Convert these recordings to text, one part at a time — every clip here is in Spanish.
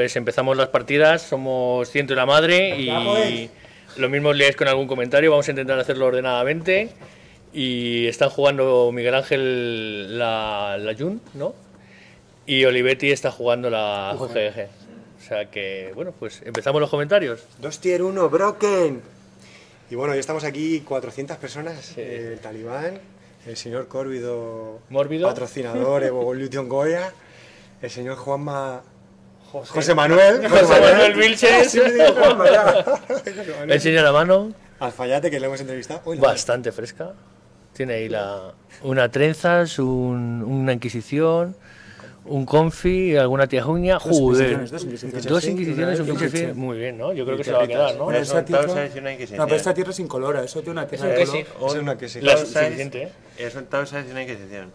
Pues empezamos las partidas, somos ciento y la madre y lo mismo os liáis con algún comentario, vamos a intentar hacerlo ordenadamente. Y están jugando Miguel Ángel la Jun, ¿no? Y Olivetti está jugando la UGG. O sea que, bueno, pues empezamos los comentarios. 2 tier 1, Broken. Y bueno, ya estamos aquí 400 personas. Sí. El Talibán, el señor Córvido, Mórbido, patrocinador, Evolution Goya, el señor Juanma... José José Manuel Vilches, Siempre digo Juanma, ya. el señor Amano, Alfayate, que le hemos entrevistado. Uy, no. bastante fresca. Tiene ahí una trenzas, una inquisición, un confi, alguna tiajuña. Joder, dos inquisiciones, un pinche fin. Muy bien, ¿no? Yo creo que se la va a quedar, ¿no? Pero Esa son tierra- tausas y una inquisición. No, pero esta tierra es incolora, eso tiene una tierra de que color. sí. Es una que sí. La Tausas suficiente, ¿eh? Es un tausas y una inquisición.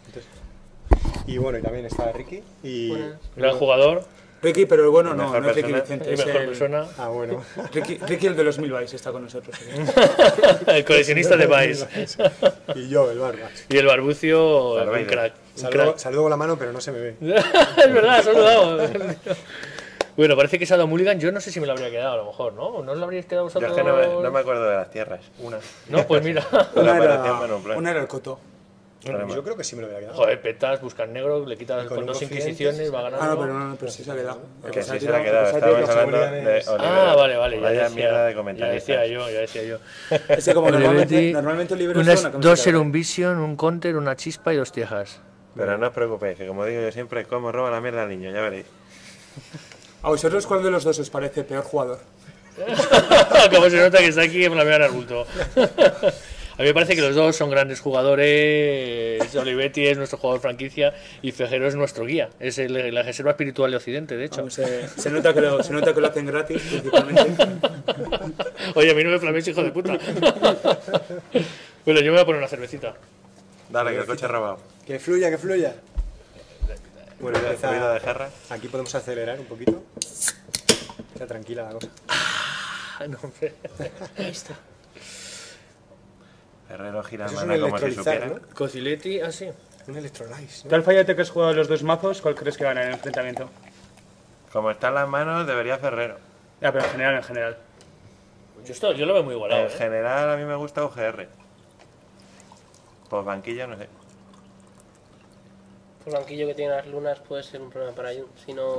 Y bueno, y también está Ricky. Y... Gran jugador, Ricky, pero el bueno no, Mejor no es Ricky persona. Vicente, es mejor el... persona, Ah, bueno. Ricky el de los 1000 bytes está con nosotros. el coleccionista de Vice. Y yo, el Barbas. Y el Barbucio, un Barbaide. crack. Un Saludo, crack. saludo con la mano, pero no se me ve. Es verdad, ha saludado. Bueno, parece que se ha dado Mulligan. Yo no sé si me lo habría quedado, a lo mejor, ¿no? ¿No os lo habríais quedado Yo vosotros? es que no me acuerdo de las tierras. Una. No, pues mira. Una aparición Manon Plan. una era el Coto. Yo creo que sí me lo hubiera quedado. Joder, petas, buscan negro, le quitas con con un dos confidente, inquisiciones, va ganando. Ah, no, pero sí se ha quedado. Que sí se la ha quedado. Estábamos hablando de Olivera. Ah, vale, Vaya mierda de ya comentarios. decía yo. Es que como Olivetti, normalmente el libro unas es una dos camiseta Serum Vision, un Counter, una chispa y dos tiejas. Pero no os preocupéis, que como digo yo siempre, como roba la mierda al niño, ya veréis. ¿A vosotros cuál de los dos os parece peor jugador? Como se nota que está aquí en la mía Naruto. A mí me parece que los dos son grandes jugadores. Olivetti es nuestro jugador franquicia y Fejero es nuestro guía. Es la reserva espiritual de Occidente, de hecho. Vamos, se nota que lo hacen gratis, principalmente. Oye, a mí no me flameéis, hijo de puta. Bueno, yo me voy a poner una cervecita. Dale, que el coche es robado. Que fluya, que fluya. Bueno, Ruido empieza... de jarra. Aquí podemos acelerar un poquito. Está tranquila la cosa. Ah, no, hombre. Herrero gira Eso es un mano como si electrolizar, supiera. ¿no? Cociletti, así. Un electrolyze, ¿no? Tú, Alfayate, que has jugado los dos mazos, ¿cuál crees que gana en el enfrentamiento? Como están las manos, debería Ferrero. Ya, pero en general. Yo lo veo muy igualado. En general, a mí me gusta UGR. Pues banquillo, no sé. El banquillo que tiene las lunas puede ser un problema para Jun,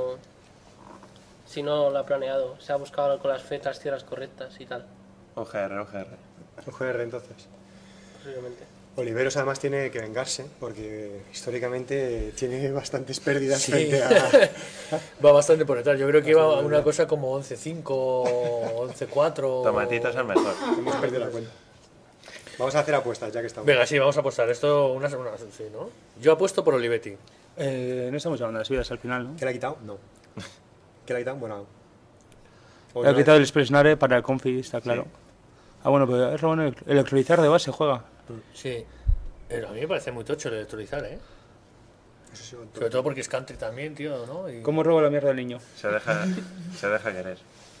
si no lo ha planeado, se ha buscado con las fechas, tierras correctas y tal, UGR. UGR entonces. posiblemente. Oliveros además tiene que vengarse porque históricamente tiene bastantes pérdidas Sí. frente a... Va bastante por detrás. Yo creo que iba a una cosa como 11-5, 11-4. Tomatito es el mejor. Hemos perdido la cuenta. Vamos a hacer apuestas ya que estamos. Venga, sí, vamos a apostar. Esto una semana, sí, ¿no? Yo apuesto por Olivetti. No estamos hablando de las vidas al final, ¿no? ¿Qué le ha quitado? No. ¿Qué le ha quitado? Bueno. Le ha quitado el Expressnare para el Confi, está claro. Sí. Ah, bueno, pero es bueno, el electrolizar de base juega. Sí. A mí me parece muy tocho el electrolizar, ¿eh? Eso sí, Sobre todo porque es country también, tío, ¿no? Y ¿Cómo roba la mierda del niño? Se deja querer.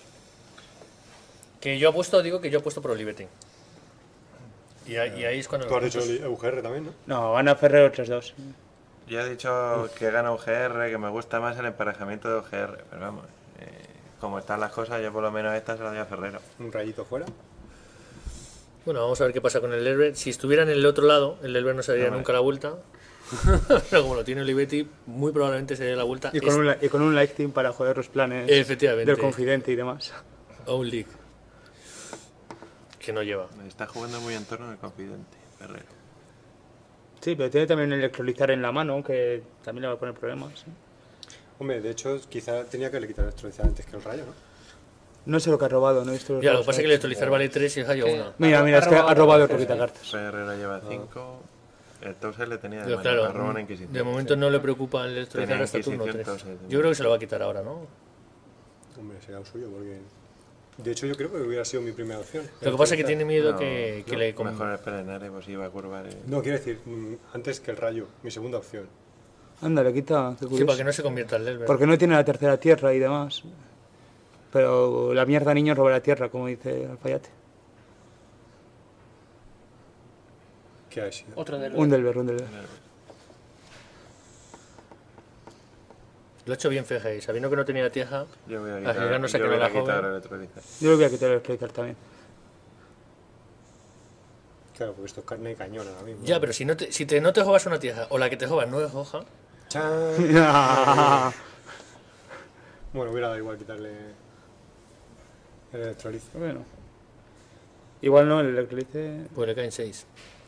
que yo apuesto por Olivetti. Y ahí es cuando... Tú has dicho UGR también, ¿no? No, gana Ferrero 3-2. Yo he dicho que gana UGR, que me gusta más el emparejamiento de UGR. Pero vamos, como están las cosas, yo por lo menos esta se la doy a Ferrero. Un rayito fuera. Bueno, vamos a ver qué pasa con el Elber. Si estuviera en el otro lado, el Elber no se daría No, nunca la vuelta. Pero como lo tiene Olivetti, muy probablemente se daría la vuelta. Y con un like team para joder los planes Efectivamente. del confidente y demás. Own League. Que no lleva. Está jugando muy en torno al confidente, Ferrero. Sí, pero tiene también el electrolizar en la mano, que también le va a poner problemas. ¿Sí? Hombre, de hecho, quizá tenía que le quitar el electrolizar antes que el rayo, ¿no? No sé lo que ha robado, no he visto Ya, lo que pasa es que el electrolizar vale 3 y el Rayo 1. Mira, es que ha robado el cartas. Ferrero lleva 5. El Tauser le tenía de Pero mano, claro, me robó una Inquisición. de momento no le preocupa el electrolizar Tenía hasta turno Inquisición, 3. entonces, Yo creo que se lo va a quitar ahora, ¿no? Hombre, será un suyo porque... De hecho, yo creo que hubiera sido mi primera opción. Lo que pasa es que tiene miedo No, que no, le... Mejor el Perenare, pues iba a curvar. No, quiero decir, antes que el rayo, mi segunda opción. Anda, le quita. Qué Sí, curioso. para que no se convierta el Elber. Porque no tiene la tercera tierra y demás. Pero la mierda niño roba la tierra, como dice Alfayate. ¿Qué ha sido? Otro del Un Delver. Lo he hecho bien, fíjate, sabiendo que no tenía tieja, Yo voy a arriesgándose a que yo no voy la a quitar el joven. electrolizer. Yo le voy a quitar el Spreaker también. Claro, porque esto es carne de cañón ahora mismo. Ya, pero si no te juegas una tieja, o la que te juegas no es hoja, ¡Chan! Bueno, hubiera dado igual quitarle el electrolizer. Bueno. Igual no, el electrolice... pues le caen 6.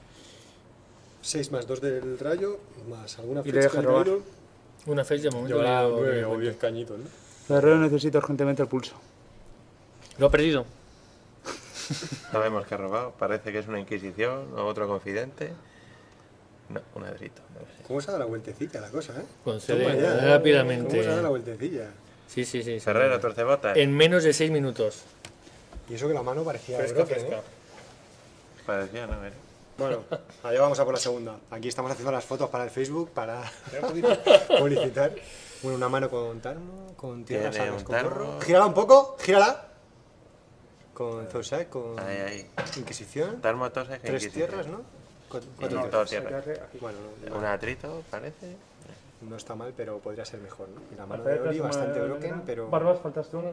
6 más 2 del rayo, más alguna Y le deja del robar. rayo. Una face de momento. Llevará le digo 9 que o cuente. 10 cañitos, ¿no? Ferrero necesita urgentemente el pulso. Lo ha perdido. Sabemos que ha robado. Parece que es una inquisición o otro confidente. No, un adrito. No lo sé. ¿Cómo se ha dado la vueltecilla la cosa, Concede Toma ya. rápidamente. ¿Cómo se ha dado la vueltecilla? Sí. Ferrero, torcebotas. En menos de 6 minutos. Y eso que la mano parecía Fresca, broken, fresca. ¿eh? Parecía, ¿no? Bueno, allá vamos a por la segunda. Aquí estamos haciendo las fotos para el Facebook, para publicitar. Bueno, una mano con tarmo, con tierras Tiene algas, un con tarmo. gorro. Gírala un poco, gírala. Con Zousai, con Ahí. Inquisición. Tarmotoses que 3 inquisición. tierras, ¿no? Cuatro No, tierras. todo tierra. Bueno, Un atrito, parece. no está mal, pero podría ser mejor, ¿no? Y la mano de Ori bastante broken, pero... Barbas, faltas tú.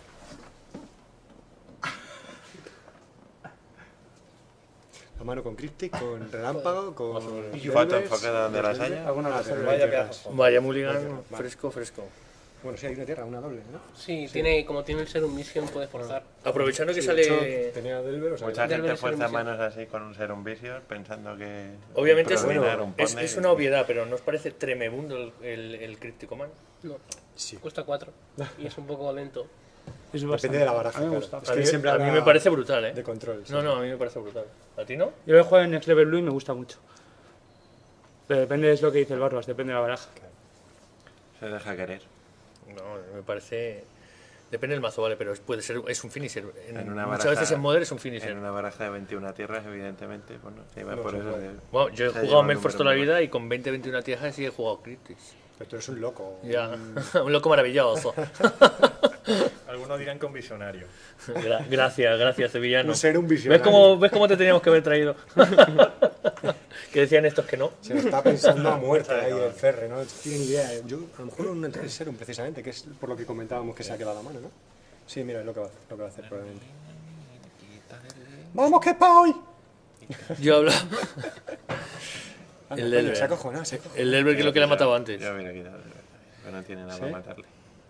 La mano con Cryptic, con Relámpago, con... Foto enfocada donde las haya. Alguna Ah, reserva. pero no hay tierras. Vaya mulligan, Vale. fresco. Bueno, sí, hay una tierra, una doble, ¿no? Sí, como tiene el Serum Mission, puede forzar. Aprovechando que Sí, de hecho, sale... tenía Delver, o sea... Mucha Debe gente ser fuerza un manos así con un Serum Vision pensando que... Obviamente es, predominar un es, pone es y- una obviedad, pero ¿no os parece tremebundo el Cryptic Man? No, Sí. cuesta 4. Y es un poco lento. Es Depende de la baraja, A mí me claro. gusta. Es A que mí, siempre a mí habla me parece brutal, ¿eh? de control. sí. No, a mí me parece brutal. ¿A ti no? Yo lo he jugado en Next Level Blue y me gusta mucho. Pero depende de lo que dice el Barbas, depende de la baraja. Se deja querer. No, me parece... Depende del mazo, vale, pero puede ser, es un finisher. En una Muchas baraja- veces en Modern es un finisher. En una baraja de 21 tierras, evidentemente, bueno, se iba No por se eso. puede. Bueno, yo he se jugado lleva Melfors número toda la uno. vida y con 20-21 tierras sí he jugado Cryptics. Pero tú eres un loco. Ya, un loco maravilloso. Algunos dirán con visionario. Gracias, sevillano. Un ser un visionario. ¿Ves cómo te teníamos que haber traído? Que decían estos que no. Se lo está pensando a muerte ahí el Ferre, no tiene ni idea. Yo, a lo mejor un Serum, precisamente, que es por lo que comentábamos que se ha quedado la mano, ¿no? Sí, mira, es lo que va a hacer probablemente. ¡Vamos, que es pa' hoy! Yo hablaba... Ah, El no, Delver. coño, se ha cojonado, se ha cojonado. El Delver que es lo que le ha matado antes. Yo hubiera quitado, de verdad, pero no tiene nada ¿Sí? para matarle.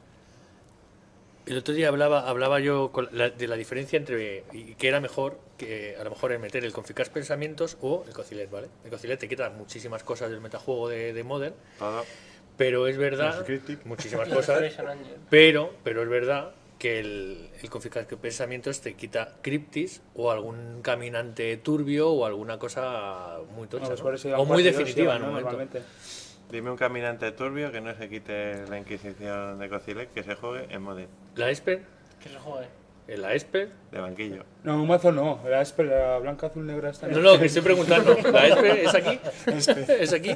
El otro día hablaba yo de la diferencia entre y que era mejor que a lo mejor es meter el Confiscar Pensamientos o el Cocilet, ¿vale? El Cocilet te quita muchísimas cosas del metajuego de Modern, Todo. pero es verdad, Los Cryptic. muchísimas Y cosas, Restoration Angel. pero es verdad que el Confiscar Pensamientos te quita Cryptis o algún caminante turbio o alguna cosa muy tocha, Vamos, ¿no? por eso O muy 42 definitiva llevan, en un ¿no? momento. Normalmente. Dime un caminante turbio que no se quite la Inquisición de Cocilet, que se juegue en Modern, La Esper, Que se juegue. la Esper... de banquillo. No, un mazo no. La Esper, la blanca, azul, negra está. No, que estoy preguntando. ¿La Esper es aquí? ¿Es aquí?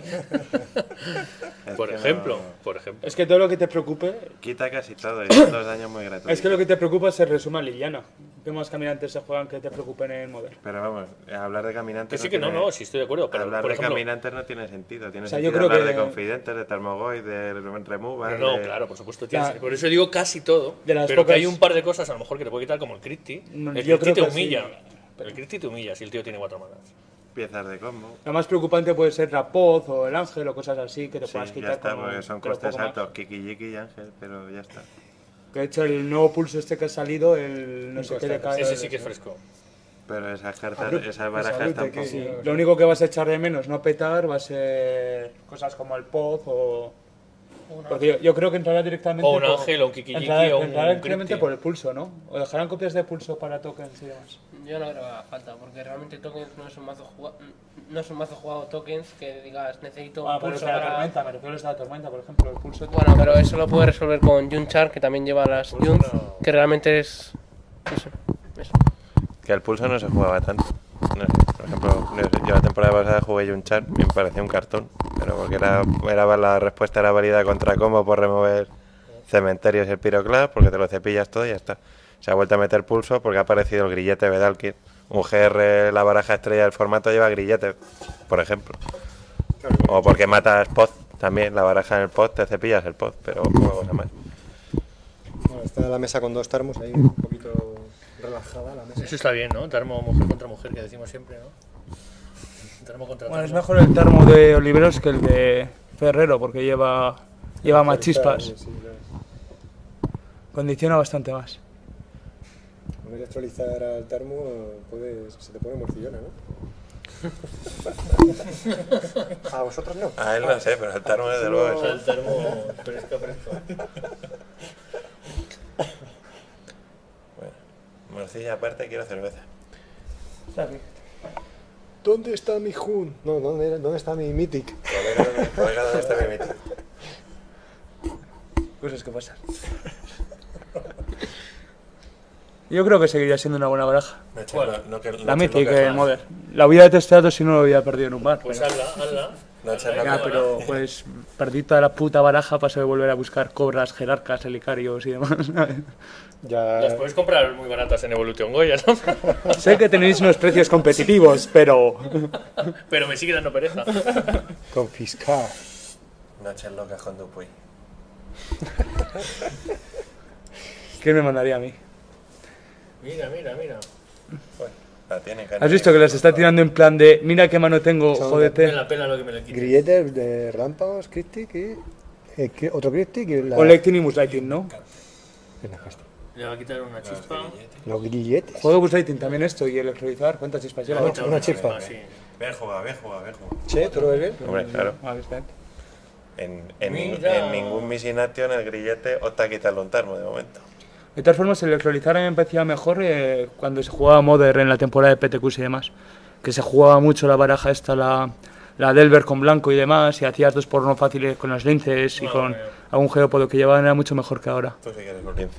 Es Por que ejemplo, no- por ejemplo. Es que todo lo que te preocupe. Quita casi todo y son 2 daños muy gratuitos. Es que lo que te preocupa se resume a Liliana. ¿Qué más caminantes se juegan que te preocupen en Modern? Pero vamos, hablar de caminantes. Que sí que no, tiene- sí estoy de acuerdo, pero hablar por de ejemplo... caminantes no tiene sentido. Tiene O sea, yo sentido creo hablar que- de confidentes, de Tarmogoid, de Removal. No, de- claro, por supuesto. Ya. Por eso digo casi todo, De las pero que pocas- hay un par de cosas a lo mejor que te puede quitar como el Crypti. No, El yo Crypti creo te que humilla. sí. El Crypti te humilla si el tío tiene 4 manas. Piezas de combo. Lo más preocupante puede ser Rapoz o el Ángel o cosas así que te Sí, puedas ya quitar. está, como- porque son pero costes poco más. altos. Kiki, Yiki y Ángel, pero ya está. Que de hecho el nuevo pulso este que ha salido, el no sé qué de cada. Ese sí que es fresco. Pero esas cartas, Abrupt, esas barajas Abrupte, tampoco. que Sí, lo único que vas a echar de menos no petar va a ser cosas como el Poz o. Porque yo creo que entrará directamente. O un por- Ángel, o un Kiki-Yiki, entrará- o un entrará directamente Crypti. por el pulso, ¿no? O dejarán copias de pulso para tokens y demás. Yo no creo que haga falta, porque realmente tokens no es un mazo jugado, no es un mazo jugado tokens que digas necesito Ah, un pero es pulso de la para... tormenta, me refiero a los de la tormenta, por ejemplo, el pulso. Bueno, pero eso lo puede resolver con Yunchar, que también lleva las Yuns, que realmente es... Eso. Que el pulso no se jugaba tanto. No sé, por ejemplo, no sé, yo la temporada pasada jugué un chat y me parecía un cartón. Pero porque la respuesta era válida contra combo por remover cementerios y el piroclast, porque te lo cepillas todo y ya está. Se ha vuelto a meter pulso porque ha aparecido el grillete Vedalkir. Un GR, la baraja estrella del formato lleva grillete, por ejemplo. O porque matas Poz También la baraja en el pod, te cepillas el pod, pero poca cosa más. Bueno, está la mesa con 2 termos ahí, un poquito relajada la mesa. Eso está bien, ¿no? Termo mujer contra mujer, que decimos siempre, ¿no? Termo contra Bueno, es termo. mejor el termo de Oliveros que el de Ferrero, porque lleva más chispas. Sí, claro. Condiciona bastante más. Un electrolizar al termo se te pone morcillona, ¿no? A vosotros no. A él no sé, pero el termo desde O luego sea, es... el termo fresco. Bueno, morcilla aparte, quiero cerveza. ¿Dónde está mi Jun? No, ¿dónde está mi Mythic? Colega, ¿dónde está mi mito? Cosas que pasan. Yo creo que seguiría siendo una buena baraja. La Mythic, el Modern. La hubiera testeado si no lo hubiera perdido en un bar. Pues pero- hazla. Ya, pero pues perdí toda la puta baraja para saber volver a buscar cobras, jerarcas, helicarios y demás. Las Ya. puedes comprar muy baratas en Evolution Goya, ¿no? Sé que tenéis unos precios competitivos, pero... Pero me sigue dando pereza. Confiscar. Noches locas con Dupuy. ¿Quién me mandaría a mí? Mira. La tiene, ¿Has visto que las está tirando en plan de mira qué mano tengo, Son Me jódete? la pena lo que me le quite. Grilletes de relámpagos, Cryptic y... otro Cryptic y la... O Lighting y Moonlighting, ¿no? Le va a quitar una chispa. Los grilletes. Juego Moonlighting también esto y electrolizar, ¿cuántas chispas lleva? Le va a quitar una chispa. Sí. Bien jugado. Che, ¿tú lo ves bien? Hombre, claro. Ah, está. Mira. En ningún Missination el grillete opta a quitarle un termo de momento. De todas formas, el electrolizar a mí me parecía mejor cuando se jugaba Modern en la temporada de PTQs y demás. Que se jugaba mucho la baraja esta, la Delver con blanco y demás, y hacías 2x1 fáciles con los linces y con algún geópodo que llevaban, era mucho mejor que ahora. Tú sí que eres un lince.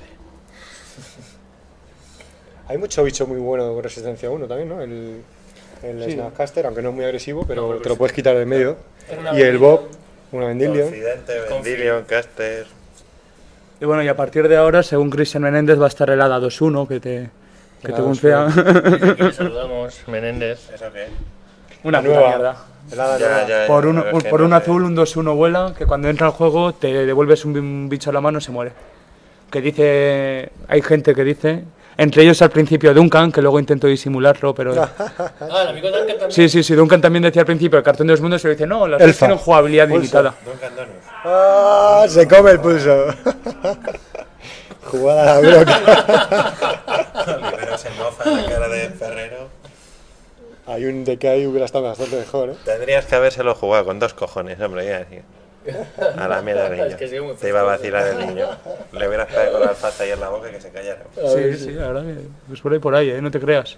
Hay mucho bicho muy bueno con resistencia 1 también, ¿no? El Snapcaster, aunque no es muy agresivo, pero te lo puedes quitar del medio. Y el Bob, una Vendilion. Confidente, Vendilion, Caster. Y bueno, y a partir de ahora, según Cristian Menéndez, va a estar el ADA 2-1, que te confía. Y le saludamos, Menéndez. ¿Eso qué? Una La puta nueva. mierda. El Hada nueva. Por un azul, un 2-1 vuela, que cuando entra al juego te devuelves un bicho a la mano y se muere. Que dice... Hay gente que dice... Entre ellos al principio Duncan, que luego intentó disimularlo, pero... El amigo Duncan también. Sí, Duncan también decía al principio, el cartón de los mundos, se dice, no, las dos Elfa. tienen jugabilidad limitada. Duncan Donuts. ¡Ah! Se come el pulso. Jugada a la broca. Olivero se mofa en la cara de Ferrero. Hay un de que ahí hubiera estado bastante mejor, ¿eh? Tendrías que habérselo jugado con 2 cojones, hombre, ya decía. A la mierda del niño. Es que sigue muy Te iba a vacilar el niño. Le hubieras pegado con la alfaza ahí en la boca y que se callara. Sí, la verdad que... Pues por ahí, no te creas.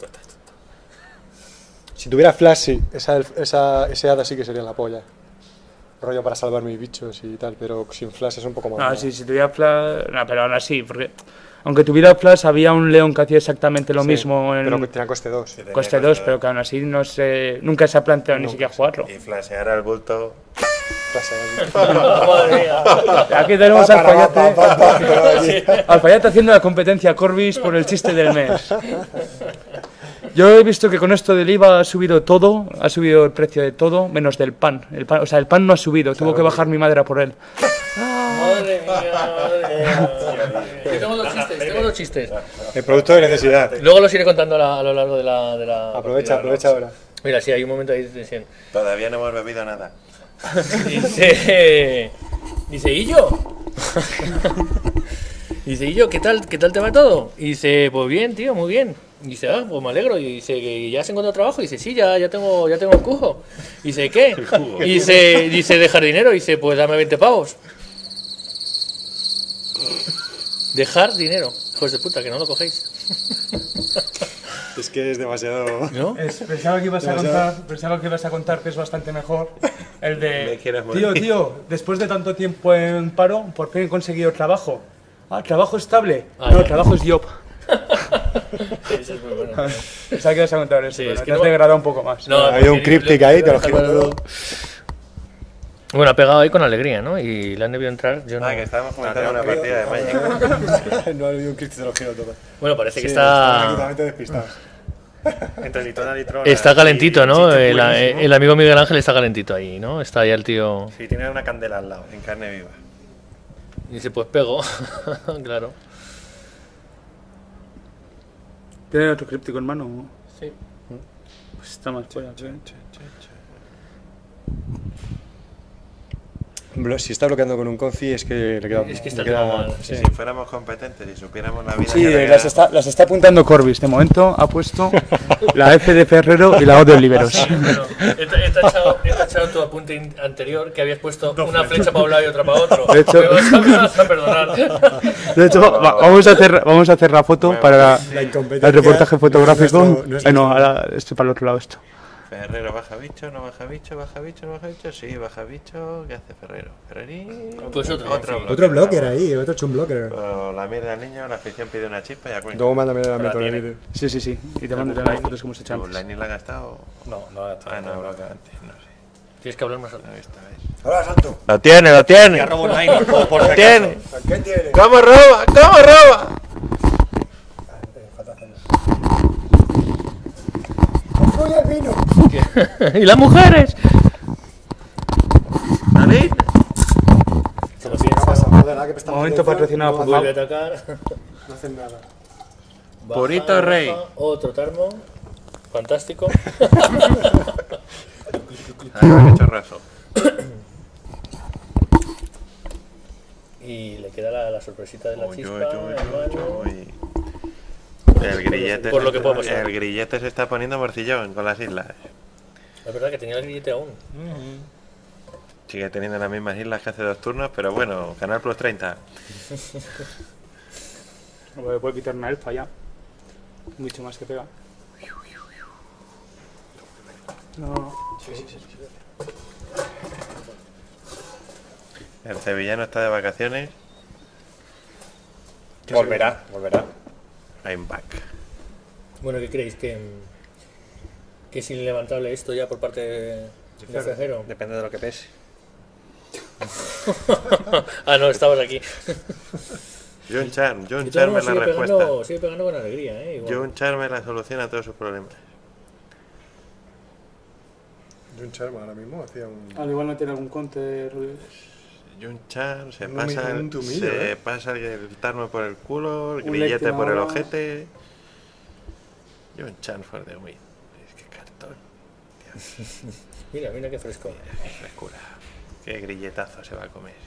Si tuviera flash, sí. Ese hada sí que sería la polla. Rollo para salvar mis bichos y tal, pero sin flash es un poco más. No, sí, si tuviera flash... No, pero aún así, porque... Aunque tuviera flash, había un león que hacía exactamente lo Sí, mismo en pero que tenía coste 2. coste 2, pero que aún así no sé, nunca se ha planteado ni siquiera jugarlo. Y flashear al bulto. Madre mía. Aquí tenemos al Fayate, al Fayate haciendo la competencia a Corbis por el chiste del mes. Yo he visto que con esto del IVA ha subido todo, ha subido el precio de todo, menos del pan. O sea, el pan no ha subido, tuvo que bajar mi madre a por él. Madre mía. Yo tengo dos chistes. El producto de necesidad. Luego los iré contando a lo largo de la Aprovecha ahora. Mira, sí, hay un momento ahí de tensión. Todavía no hemos bebido nada. Dice, ¿y yo? Dice, ¿y yo? ¿Qué tal te va todo? Y dice, pues bien, tío, muy bien. Y dice, pues me alegro. Y dice, ¿que ya has encontrado trabajo? Y dice, sí, ya tengo el cujo. Y dice, ¿qué? Y dice, dejar dinero. Y dice, pues dame 20 pavos. Dejar dinero. Hijos de puta, que no lo cogéis. Es que es demasiado. ¿No? Pensaba que ibas a contar que es bastante mejor el Me de... quieres morir. Tío, después de tanto tiempo en paro, por fin he conseguido trabajo. Ah, ¿trabajo estable? Ah, No, ya. trabajo es job. Eso es muy bueno. Pensaba que ibas a contar eso, Sí, pero es que te has no- degradado un poco más. No, Hay un cryptic ahí, te lo giro todo. Bueno, ha pegado ahí con alegría, ¿no? Y le han debido entrar. Yo no... Ah, que estábamos comentando una partida de Magic. No ha habido un cryptic, te lo giro todo. Bueno, parece que Sí, están está. completamente despistados. Entre litrona y litrona. Está calentito, y ¿no? chichi puedes, ¿no? El amigo Miguel Ángel está calentito ahí, ¿no? Está ya el tío... Sí, tiene una candela al lado. En carne viva. Y dice, pues pego. Claro. ¿Tiene otro críptico en mano? Sí. Pues está más fuera. Si está bloqueando con un confi es que le queda... Es que está le queda- todo mal. sí. Si fuéramos competentes y supiéramos la vida Sí, que le las queda- está apuntando Corbis. De momento ha puesto la F de Ferrero y la O de Oliveros. Sí, bueno, he tachado tu apunte anterior, que habías puesto una flecha para un lado y otra para otro. De hecho- Me vas a perdonar. De hecho, vamos a hacer la foto para La incompetencia el reportaje fotográfico. no es No, nuestro- ahora estoy para el otro lado esto. Ferrero baja bicho, no baja bicho, baja bicho, no baja bicho. Sí, baja bicho. ¿Qué hace Ferrero? Ferrerín. Pues otro. Otro blocker ahí, otro chum blocker. Pero la mierda del niño, la afición pide una chispa y a cuenta. Luego mándame la la meta tiene. de Sí, sí, sí. Y te mando las fotos como se echan. ¿La Lightning la ha gastado? No, no, está. Ah, no, lo que antes, no sé. Tienes que hablar más alto. No he visto, ¿ves? Ahora salto. ¡Lo tiene, lo tiene! Ya robó online, por ¡Lo tiene! ¿Qué tiene? ¿Cómo roba? ¿Cómo roba? ¡Voy al vino! ¿Y las mujeres? ¿David? Se lo piensa. ¿Qué pasa? No, de verdad que prestan Momento atención, patrocinado no por Vuelve a hacen- atacar. No hacen nada. Baja, Purito rey. Otro tarmo. Fantástico. Ah, qué chorrazo. Y le queda la sorpresita de la Uy, chispa. uy, uy, en mano. uy, uy. El grillete, Por lo que podemos el saber. grillete se está poniendo morcillón con las islas. Es verdad que tenía el grillete aún. Sigue teniendo las mismas islas que hace 2 turnos, pero bueno, Canal Plus 30. No puedo quitar una elfa ya. Mucho más que pega. No. El sevillano está de vacaciones. Volverá. I'm back. Bueno, ¿qué creéis? ¿Que es inlevantable esto ya por parte de Ferrero? Depende de lo que pese. Ah, no, estabas aquí. John Charm Y todo es el mundo la respuesta. sigue pegando con alegría, ¿eh? Igual. John Charm es la solución a todos sus problemas. John Sherman ahora mismo hacía un... Al igual no tiene algún conte. John Charm se Un pasa, un tumillo, se pasa el tarmo por el culo, el Un grillete por el lectinador. ojete. John Charm for the win. Es que cartón. Mira, mira qué fresco. Qué frescura. Qué grilletazo se va a comer.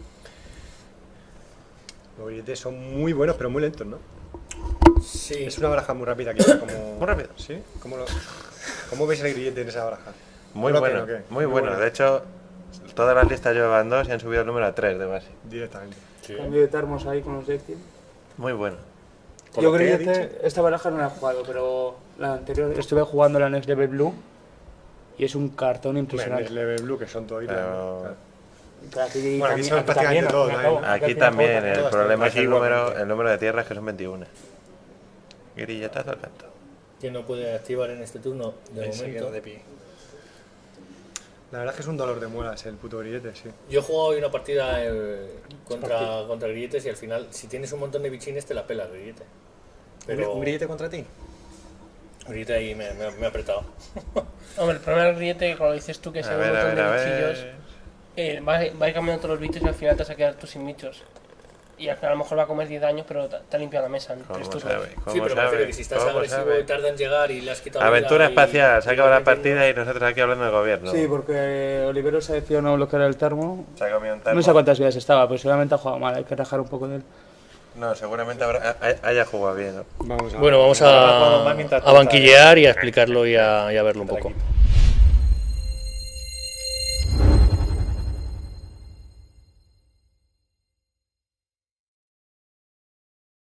Los grilletes son muy buenos, pero muy lentos, ¿no? Sí. Es una baraja muy rápida, quizá, como... Muy rápido. ¿Sí? ¿Cómo veis el grillete en esa baraja? Muy ¿Lo bueno, tiene o qué? muy bueno. De hecho, todas las listas llevan 2 y han subido el número a 3 de base. Directamente. Cambio de termos ahí con los Lectin. Muy bueno. Por Yo lo que he creo que esta baraja no la he jugado, pero la anterior estuve jugando la Next Level Blue y es un cartón El impresionante. Level Blue, que son todos Pero- claro. Pero aquí Bueno, aquí son prácticamente todos, ¿no? Aquí también, el problema es Aquí el número de tierras, que son 21. Grilletazo al canto. Que no puede activar en este turno de Se quedó momento. de pie. La verdad es que es un dolor de muelas el puto grillete, sí. Yo he jugado hoy una partida contra grilletes y al final, si tienes un montón de bichines, te la pela el grillete. Pero ¿Un grillete contra ti? el grillete ahí me ha apretado. Hombre, el problema del grillete, como dices tú, que se A ve un ver, a montón ver, a de bichillos, ver. va cambiando todos los bichos y al final te vas a quedar tú sin bichos. Y al final a lo mejor va a comer 10 daños, pero te ha limpiado la mesa en 3 ¿Cómo turnos. sabe? Sí, ¿Cómo pero me refiero sabe? que si estás ¿Cómo agresivo sabe? y tarda en llegar y le has quitado Aventura vida y- espacial, se y acaba la vas metiendo- partida y nosotros aquí hablando del gobierno. Sí, porque Olivero se decidió no bloquear el termo. Se ha comido un termo. No sé cuántas vidas estaba, pero seguramente ha jugado mal, hay que rajar un poco de él. No, seguramente haya jugado bien, ¿no? Vamos a... Bueno, vamos Ahora jugamos más mientras a banquillear y a explicarlo y a verlo un poco. Tranquilo.